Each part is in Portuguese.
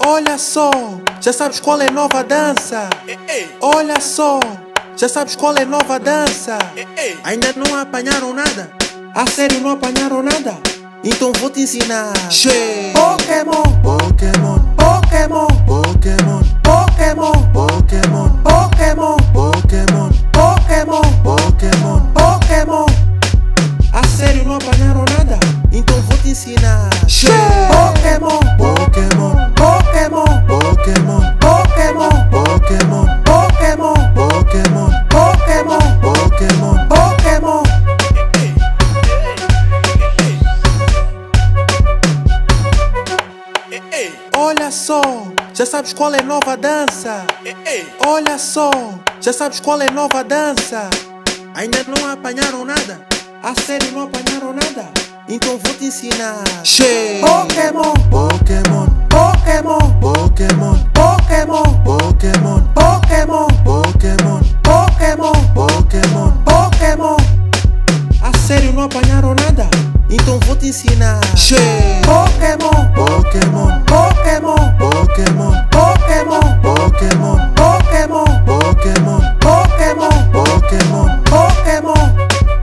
Olha só, já sabes qual é a nova dança? Olha só, já sabes qual é a nova dança? Ainda não apanharam nada? A sério não apanharam nada? Então vou te ensinar. Pokémon, Pokémon, Pokémon, Pokémon, Pokémon, Pokémon, Pokémon, Pokémon, Pokémon, Pokémon, Pokémon. A sério não apanharam nada? Então vou te ensinar. Pokémon, Pokémon, Pokémon, Pokémon, Pokémon, Pokémon, Pokémon, Pokémon, Pokémon, Pokémon, Pokémon. Olha só, já sabes qual é a nova dança? Olha só, já sabes qual é a nova dança? Ainda não apanharam nada? A sério não apanharam nada? Então vou te ensinar. Pokémon, Pokémon, Pokémon, Pokémon, Pokémon, Pokémon, Pokémon, Pokémon, Pokémon, Pokémon, Pokémon. A sério não apanharam nada? Então vou te ensinar. Pokémon, Pokémon, Pokémon, Pokémon, Pokémon, Pokémon, Pokémon, Pokémon, Pokémon, Pokémon, Pokémon.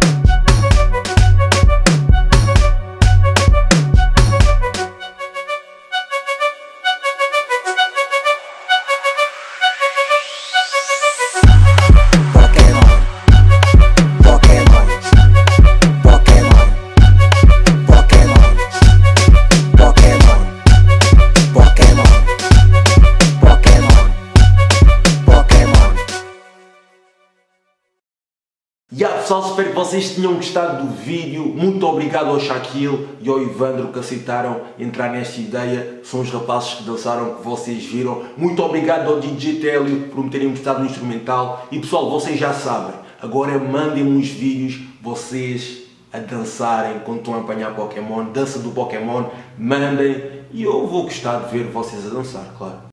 Pessoal, espero que vocês tenham gostado do vídeo. Muito obrigado ao Shaquille e ao Ivandro que aceitaram entrar nesta ideia. São os rapazes que dançaram, que vocês viram. Muito obrigado ao DJ Télio por me terem mostrado no instrumental. E pessoal, vocês já sabem, agora mandem-me os vídeos, vocês a dançarem quando estão a apanhar Pokémon, dança do Pokémon, mandem e eu vou gostar de ver vocês a dançar, claro.